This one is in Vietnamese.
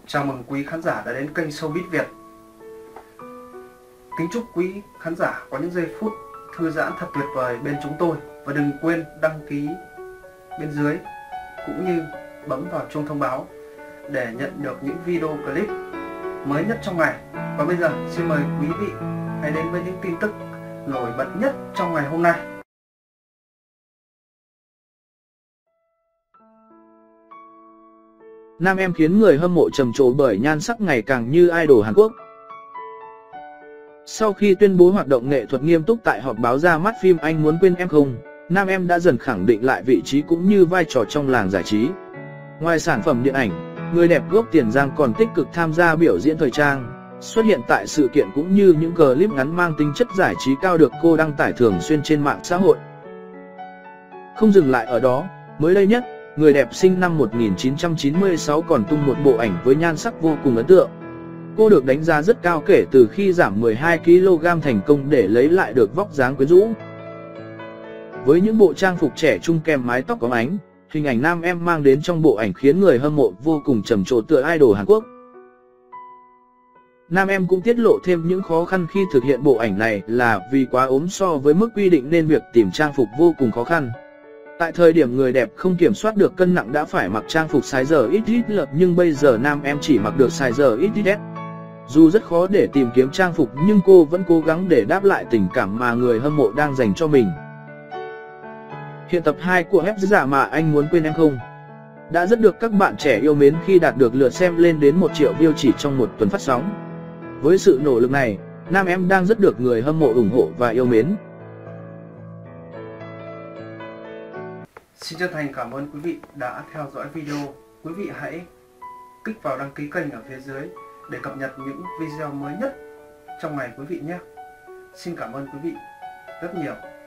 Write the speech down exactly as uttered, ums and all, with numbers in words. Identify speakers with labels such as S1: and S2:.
S1: Chào mừng quý khán giả đã đến kênh Showbiz Việt. Kính chúc quý khán giả có những giây phút thư giãn thật tuyệt vời bên chúng tôi. Và đừng quên đăng ký bên dưới cũng như bấm vào chuông thông báo để nhận được những video clip mới nhất trong ngày. Và bây giờ xin mời quý vị hãy đến với những tin tức nổi bật nhất trong ngày hôm nay.
S2: Nam em khiến người hâm mộ trầm trồ bởi nhan sắc ngày càng như idol Hàn Quốc. Sau khi tuyên bố hoạt động nghệ thuật nghiêm túc tại họp báo ra mắt phim Anh Muốn Quên Em Không, Nam em đã dần khẳng định lại vị trí cũng như vai trò trong làng giải trí. Ngoài sản phẩm điện ảnh, người đẹp gốc Tiền Giang còn tích cực tham gia biểu diễn thời trang, xuất hiện tại sự kiện cũng như những clip ngắn mang tính chất giải trí cao được cô đăng tải thường xuyên trên mạng xã hội. Không dừng lại ở đó, mới đây nhất, người đẹp sinh năm một nghìn chín trăm chín mươi sáu còn tung một bộ ảnh với nhan sắc vô cùng ấn tượng. Cô được đánh giá rất cao kể từ khi giảm mười hai ki lô gam thành công để lấy lại được vóc dáng quyến rũ. Với những bộ trang phục trẻ trung kèm mái tóc có ánh, hình ảnh nam em mang đến trong bộ ảnh khiến người hâm mộ vô cùng trầm trồ tựa idol Hàn Quốc. Nam em cũng tiết lộ thêm những khó khăn khi thực hiện bộ ảnh này là vì quá ốm so với mức quy định nên việc tìm trang phục vô cùng khó khăn. Tại thời điểm người đẹp không kiểm soát được cân nặng đã phải mặc trang phục size ích ích L nhưng bây giờ nam em chỉ mặc được size ích ích S. Dù rất khó để tìm kiếm trang phục nhưng cô vẫn cố gắng để đáp lại tình cảm mà người hâm mộ đang dành cho mình. Hiện tập hai của Hep Giả Mà Anh Muốn Quên Em Không đã rất được các bạn trẻ yêu mến khi đạt được lượt xem lên đến một triệu view chỉ trong một tuần phát sóng. Với sự nỗ lực này, nam em đang rất được người hâm mộ ủng hộ và yêu mến.
S1: Xin chân thành cảm ơn quý vị đã theo dõi video. Quý vị hãy kích vào đăng ký kênh ở phía dưới để cập nhật những video mới nhất trong ngày quý vị nhé. Xin cảm ơn quý vị rất nhiều.